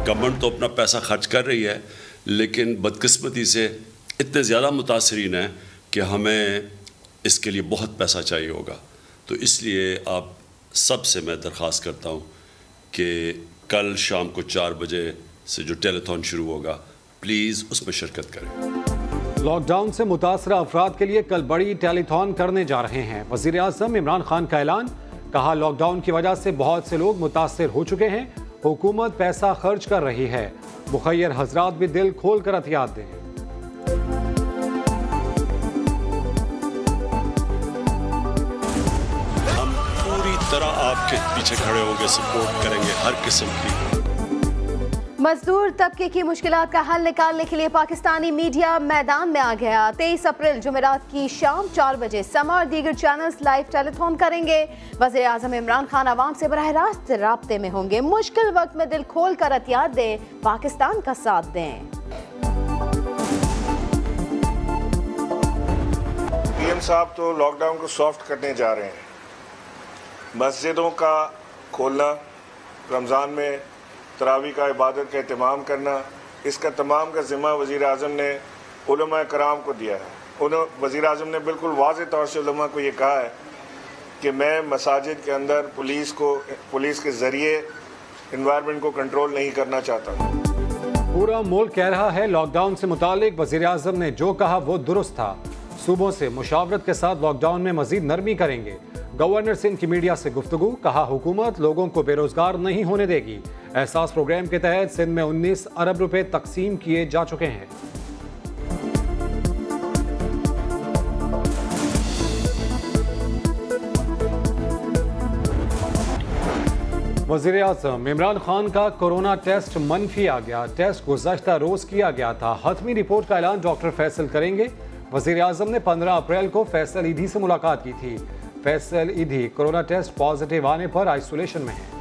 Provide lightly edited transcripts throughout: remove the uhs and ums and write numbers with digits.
Government तो अपना पैसा खर्च कर रही है, लेकिन बदकिस्मती से इतने ज़्यादा मुतासरीन हैं कि हमें इसके लिए बहुत पैसा चाहिए होगा। तो इसलिए आप सबसे मैं दरख्वास्त करता हूँ कि कल शाम को 4 बजे से जो टेलीथॉन शुरू होगा, प्लीज़ उसमें शिरकत करें। लॉकडाउन से मुतासरा अफराद के लिए कल बड़ी टेलीथॉन करने जा रहे हैं। वज़ीर आज़म इमरान खान का ऐलान, कहा लॉकडाउन की वजह से बहुत से लोग मुतासर हो चुके हैं, हुकूमत पैसा खर्च कर रही है, मुखय्यर हजरात भी दिल खोल कर एहतियात दें। हम पूरी तरह आपके पीछे खड़े होंगे, सपोर्ट करेंगे हर किस्म की। मजदूर तबके की मुश्किलात का हल निकालने के लिए पाकिस्तानी मीडिया मैदान में आ गया। 23 अप्रैल जुमेरात की शाम 4 बजे समा और दीगर चैनल्स लाइव टेलीथॉन करेंगे। वज़ीर आज़म इमरान खान आवाम से बराह रास्त राब्ते में होंगे। मुश्किल वक्त में दिल खोल कर एहतियात दें, पाकिस्तान का साथ दें। पीएम साहब तो लॉकडाउन को सॉफ्ट करने जा रहे हैं। मस्जिदों का खोलना, रमज़ान में तरावी का इबादत का एहतमाम करना, इसका तमाम का ज़िम्मा वज़ीर आज़म ने उलमा कराम को दिया है। वज़ीर आज़म ने बिल्कुल वाज़ेह तौर से उलमा को ये कहा है कि मैं मसाजिद के अंदर पुलिस के ज़रिए इन्वायरमेंट को कंट्रोल नहीं करना चाहता। पूरा मुल्क कह रहा है लॉकडाउन से मुतालिक वज़ीर आज़म ने जो कहा वो दुरुस्त था। सूबों से मुशावरत के साथ लॉकडाउन में मज़ीद नरमी करेंगे। गवर्नर सिंध की मीडिया से गुफ्तगू, कहा हुकूमत लोगों को बेरोजगार नहीं होने देगी। एहसास प्रोग्राम के तहत सिंध में 19 अरब रुपए तकसीम किए जा चुके हैं। वज़ीर आज़म इमरान खान का कोरोना टेस्ट मनफी आ गया। टेस्ट गुज़श्ता रोज किया गया था। हतमी रिपोर्ट का ऐलान डॉक्टर फैसल करेंगे। वज़ीर आज़म ने 15 अप्रैल को फैसल ईदी से मुलाकात की थी। फैसल ईदी कोरोना टेस्ट पॉजिटिव आने पर आइसोलेशन में है।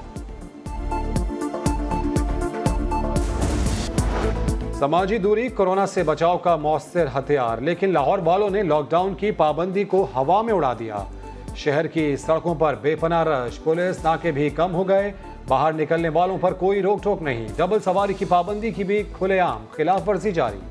समाजी दूरी कोरोना से बचाव का मौसर हथियार, लेकिन लाहौर वालों ने लॉकडाउन की पाबंदी को हवा में उड़ा दिया। शहर की सड़कों पर बेपनाह रश, पुलिस नाके भी कम हो गए। बाहर निकलने वालों पर कोई रोक टोक नहीं। डबल सवारी की पाबंदी की भी खुलेआम खिलाफ वर्जी जारी।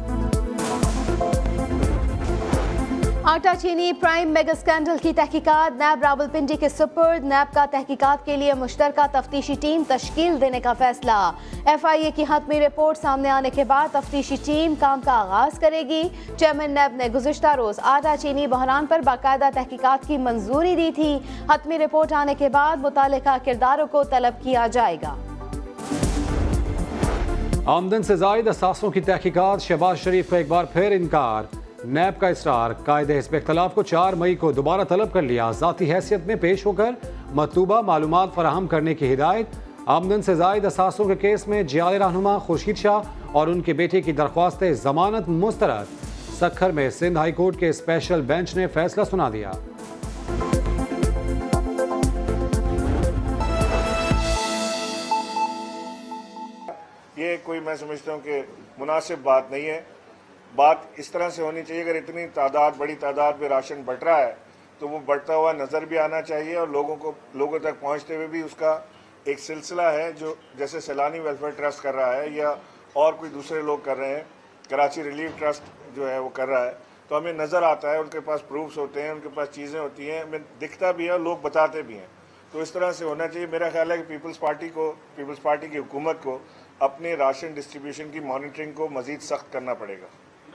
आटा चीनी प्राइम मेगा स्कैंडल की तहकीकात नैब रावलपिंडी के सुपुर्द। नैब का तहकीकात के लिए मुश्तरका तफ्तीशी टीम तश्कील देने का फैसला। FIA की हतमी रिपोर्ट सामने आने के बाद तफ्तीशी टीम काम का आगाज करेगी। चेयरमैन नैब ने गुज़िश्ता रोज आटा चीनी बहरान पर बाकायदा तहकीकात की मंजूरी दी थी। हतमी रिपोर्ट आने के बाद मुतालिका किरदारों को तलब किया जाएगा। आमदन से जायद असासों की तहकीकात, शहबाज शरीफ का एक बार फिर इनकार। नैब का इसरार, कायदे हिस्ब इख्तलाफ को 4 मई को दोबारा तलब कर लिया। ज़ाती हैसियत में पेश होकर मतलूबा मालूमात फराहम करने की हिदायत। आमदन से जायद असासों के केस में जियाल रहनुमा खुर्शीद शाह और उनके बेटे की दरख्वास्त जमानत मुस्तरद। सखर में सिंध हाई कोर्ट के स्पेशल बेंच ने फैसला सुना दिया। ये कोई मैं समझता हूँ कि मुनासिब बात नहीं है। बात इस तरह से होनी चाहिए, अगर इतनी बड़ी तादाद में राशन बट रहा है तो वो बढ़ता हुआ नज़र भी आना चाहिए और लोगों तक पहुंचते हुए भी उसका एक सिलसिला है, जो जैसे सैलानी वेलफेयर ट्रस्ट कर रहा है या और कोई दूसरे लोग कर रहे हैं, कराची रिलीफ ट्रस्ट जो है वो कर रहा है, तो हमें नज़र आता है, उनके पास प्रूफ्स होते हैं, उनके पास चीज़ें होती हैं, हमें दिखता भी है, लोग बताते भी हैं। तो इस तरह से होना चाहिए। मेरा ख्याल है कि पीपल्स पार्टी की हुकूमत को अपने राशन डिस्ट्रीब्यूशन की मॉनिटरिंग को मज़ीद सख्त करना पड़ेगा।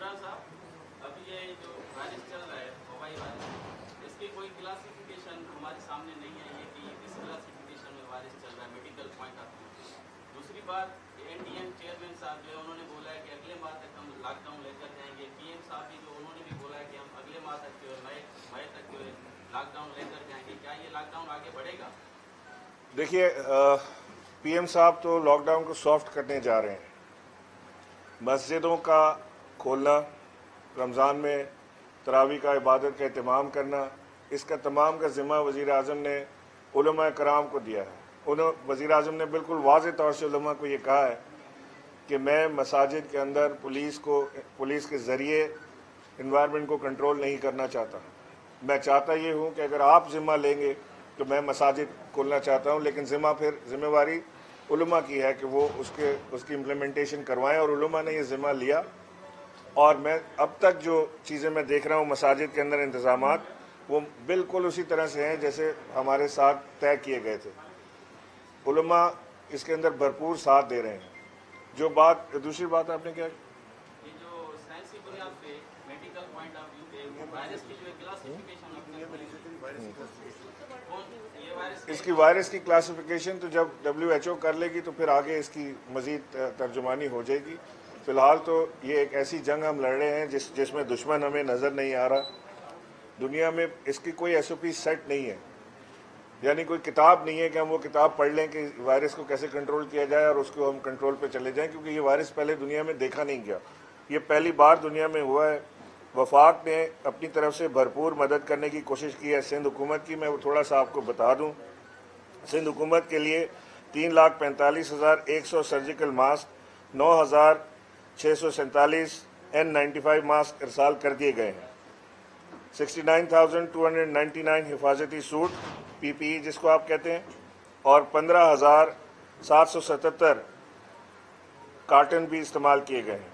चेयरमैन साहब जो उन्होंने बोला है कि अगले माह तक हम लॉकडाउन लेकर जाएंगे। PM साहब भी जो उन्होंने भी बोला है कि हम अगले माह तक जो मई तक जो लॉकडाउन लेकर जाएंगे। क्या ये लॉकडाउन आगे बढ़ेगा? देखिए, PM साहब तो लॉकडाउन को सॉफ्ट करने जा रहे हैं। मस्जिदों का खोलना, रमज़ान में तरावी का इबादत का एहतमाम करना, इसका तमाम का ज़िम्मा वज़ीर आज़म ने उलमा कराम को दिया है। वज़ीर आज़म ने बिल्कुल वाज़ेह तौर से उलमा को ये कहा है कि मैं मसाजिद के अंदर पुलिस के ज़रिए इन्वायरमेंट को कंट्रोल नहीं करना चाहता। मैं चाहता ये हूँ कि अगर आप ज़िम्मा लेंगे तो मैं मसाजिद खोलना चाहता हूँ, लेकिन ज़िम्मेवारी उलमा की है कि वो उसकी इम्प्लीमेंटेशन करवाएं, और उलमा ने ये ज़िम्मा लिया। और मैं अब तक जो चीज़ें मैं देख रहा हूँ मसाजिद के अंदर इंतज़ामात, वो बिल्कुल उसी तरह से हैं जैसे हमारे साथ तय किए गए थे। उलमा इसके अंदर भरपूर साथ दे रहे हैं। जो बात दूसरी बात आपने क्या, ये जो साइंस की बुनियाद पे मेडिकल पॉइंट ऑफ व्यू पे वो वायरस की जो क्लासिफिकेशन इसकी वायरस की क्लासिफिकेशन तो जब WHO कर लेगी तो फिर आगे इसकी मज़ीद तर्जुमानी हो जाएगी। फ़िलहाल तो ये एक ऐसी जंग हम लड़ रहे हैं जिसमें दुश्मन हमें नज़र नहीं आ रहा। दुनिया में इसकी कोई SOP सेट नहीं है, यानी कोई किताब नहीं है कि हम वो किताब पढ़ लें कि वायरस को कैसे कंट्रोल किया जाए और उसको हम कंट्रोल पे चले जाएं, क्योंकि ये वायरस पहले दुनिया में देखा नहीं गया। ये पहली बार दुनिया में हुआ है। वफाक ने अपनी तरफ से भरपूर मदद करने की कोशिश की है सिंध हुकूमत की। मैं थोड़ा सा आपको बता दूँ, सिंध हुकूमत के लिए 3,45,100 सर्जिकल मास्क, 9,647 N95 मास्क इरसाल कर दिए गए हैं। 69,299 हिफाजती सूट PPE जिसको आप कहते हैं, और 15,777 कार्टन भी इस्तेमाल किए गए हैं।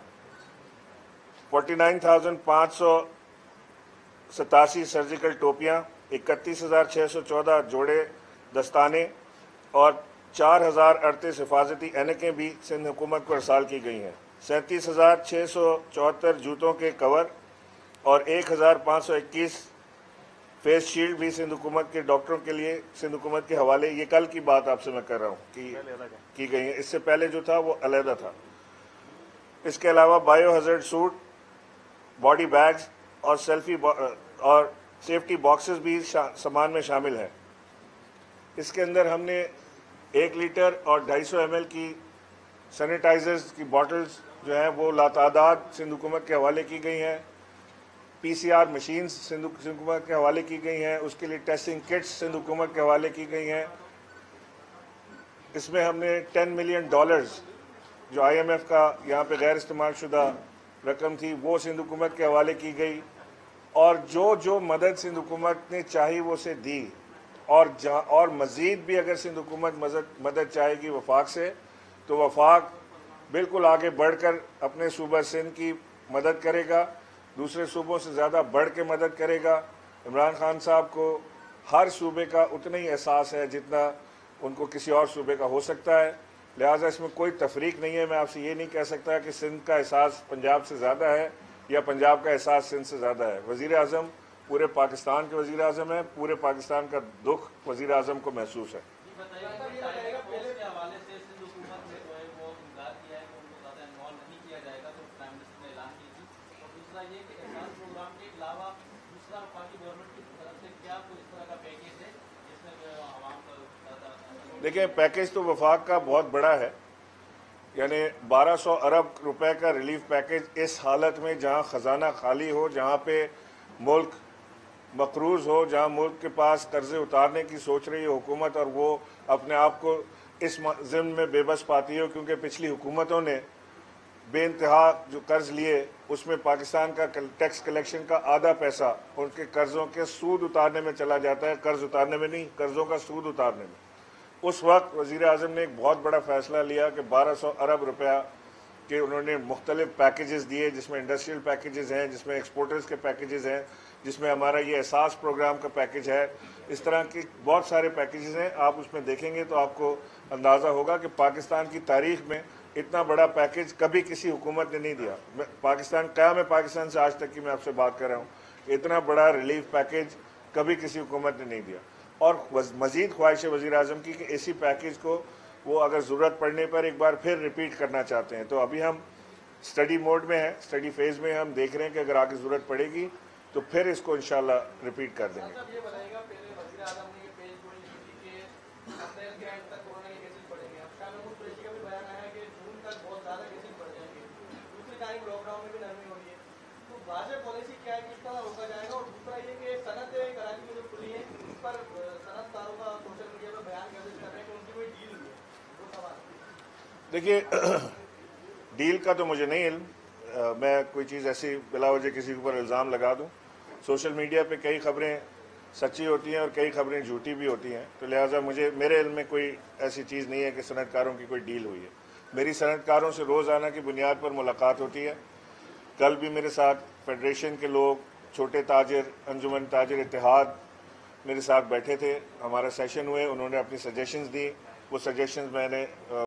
49,587 सर्जिकल टोपियाँ, 31,614 जोड़े दस्ताने और 4,038 हिफाजती ऐनकें भी सिंध हुकूमत को इरसाल की गई हैं। 37,674 जूतों के कवर और 1,521 फेस शील्ड भी सिंध हुकूमत के डॉक्टरों के लिए सिंध हुकूमत के हवाले, ये कल की बात आपसे मैं कर रहा हूँ की गई है। इससे पहले जो था वो अलहदा था। इसके अलावा bio hazard suit, body bags और सेफ्टी बॉक्सेस भी सामान में शामिल हैं। इसके अंदर हमने 1 लीटर और 250 ml की सैनिटाइजर्स की बॉटल्स जो हैं वो लातादाद सिंध हुकूमत के हवाले की गई हैं। PCR मशीन्स सिंध हुकूमत के हवाले की गई हैं। उसके लिए टेस्टिंग किट्स सिंध हुकूमत के हवाले की गई हैं। इसमें हमने $10 मिलियन जो IMF का यहाँ पे गैर इस्तेमाल शुदा रकम थी वो सिंध हुकूमत के हवाले की गई, और जो मदद सिंध हुकूमत ने चाही वो से दी, और मज़ीद भी अगर सिंध हुकूमत मदद चाहेगी वफाक से तो वफाक बिल्कुल आगे बढ़कर अपने सूबा सिंध की मदद करेगा, दूसरे सूबों से ज़्यादा बढ़ के मदद करेगा। इमरान खान साहब को हर सूबे का उतना ही एहसास है जितना उनको किसी और सूबे का हो सकता है, लिहाजा इसमें कोई तफरीक नहीं है। मैं आपसे ये नहीं कह सकता कि सिंध का एहसास पंजाब से ज़्यादा है या पंजाब का एहसास सिंध से ज़्यादा है। वज़ीर आज़म पूरे पाकिस्तान के वज़ीर आज़म है, पूरे पाकिस्तान का दुख वज़ीर आज़म को महसूस है। देखिए, पैकेज तो वफाक का बहुत बड़ा है, यानी 1200 अरब रुपए का रिलीफ पैकेज इस हालत में जहां ख़जाना खाली हो, जहां पे मुल्क मकरूज़ हो, जहां मुल्क के पास कर्ज़े उतारने की सोच रही है हुकूमत और वो अपने आप को इस ज़िम्न में बेबस पाती हो, क्योंकि पिछली हुकूमतों ने बेइंतहा जो कर्ज़ लिए उसमें पाकिस्तान का टैक्स कलेक्शन का आधा पैसा उनके कर्ज़ों के सूद उतारने में चला जाता है, कर्ज़ उतारने में नहीं, कर्ज़ों का सूद उतारने में। उस वक्त वज़ीर आज़म ने एक बहुत बड़ा फ़ैसला लिया कि 1200 अरब रुपया के उन्होंने मुख्तलिफ पैकेजेस दिए, जिसमें इंडस्ट्रियल पैकेजेस हैं, जिसमें एक्सपोर्टर्स के पैकेजेस हैं, जिसमें हमारा ये एहसास प्रोग्राम का पैकेज है। इस तरह के बहुत सारे पैकेजेस हैं, आप उसमें देखेंगे तो आपको अंदाज़ा होगा कि पाकिस्तान की तारीख़ में इतना बड़ा पैकेज कभी किसी हुकूमत ने नहीं दिया। पाकिस्तान क़याम है पाकिस्तान से आज तक की मैं आपसे बात कर रहा हूँ, इतना बड़ा रिलीफ पैकेज कभी किसी हुकूमत ने नहीं दिया। और मज़ीद ख्वाहिश है वज़ीर आज़म की कि इसी पैकेज को वो अगर ज़रूरत पड़ने पर एक बार फिर रिपीट करना चाहते हैं। तो अभी हम स्टडी मोड में हैं, स्टडी फेज़ में हम देख रहे हैं कि अगर आगे ज़रूरत पड़ेगी तो फिर इसको इंशाल्लाह रिपीट कर देंगे। देखिए, डील का तो मुझे नहीं इल्म, मैं कोई चीज़ ऐसी बिला वजह किसी के ऊपर इल्ज़ाम लगा दूं। सोशल मीडिया पे कई खबरें सच्ची होती हैं और कई खबरें झूठी भी होती हैं। तो लिहाजा मेरे इल्म में कोई ऐसी चीज़ नहीं है कि सनतकारों की कोई डील हुई है। मेरी सनतकारों से रोज़ाना की बुनियाद पर मुलाकात होती है। कल भी मेरे साथ फेडरेशन के लोग, छोटे ताजिर, अंजुमन ताजिर इत्तेहाद मेरे साथ बैठे थे, हमारा सेशन हुए, उन्होंने अपनी सजेशंस दी। वो सजेशंस मैंने